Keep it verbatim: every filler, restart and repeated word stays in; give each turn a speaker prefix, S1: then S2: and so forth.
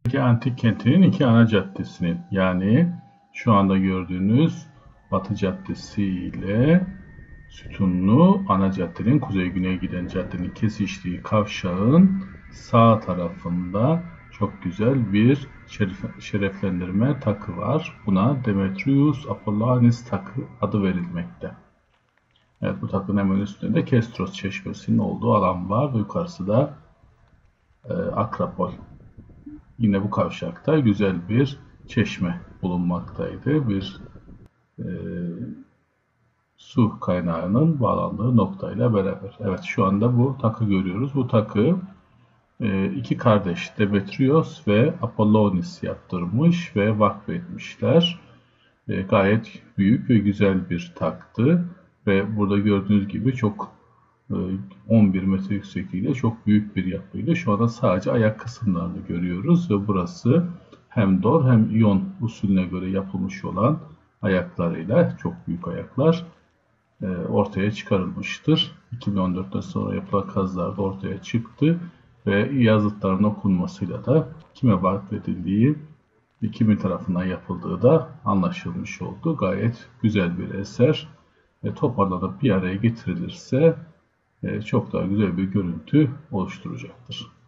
S1: İki antik kentinin iki ana caddesinin, yani şu anda gördüğünüz Batı Caddesi ile sütunlu ana caddenin, kuzey-güneye giden caddenin kesiştiği kavşağın sağ tarafında çok güzel bir şeref, şereflendirme takı var. Buna Demetrius Apollonius takı adı verilmekte. Evet, bu takının hemen üstünde Kestros Çeşmesi'nin olduğu alan var ve yukarısı da e, Akropol. Yine bu kavşakta güzel bir çeşme bulunmaktaydı. Bir e, su kaynağının bağlandığı noktayla beraber. Evet, şu anda bu takı görüyoruz. Bu takı e, iki kardeş Demetrios ve Apollonius yaptırmış ve vakfetmişler. E, gayet büyük ve güzel bir taktı. Ve burada gördüğünüz gibi çok e, on bir metre yüksekliğiyle çok büyük bir yapıyla şu anda sadece ayak kısımlarını görüyoruz ve burası hem Dor hem İyon usulüne göre yapılmış olan ayaklarıyla, çok büyük ayaklar, e, ortaya çıkarılmıştır. iki bin on dörtten sonra yapılan kazılarda ortaya çıktı ve yazıtların okunmasıyla da kime vakfedildiği, kimin tarafından yapıldığı da anlaşılmış oldu. Gayet güzel bir eser. E, toparlanıp bir araya getirilirse e, çok daha güzel bir görüntü oluşturacaktır.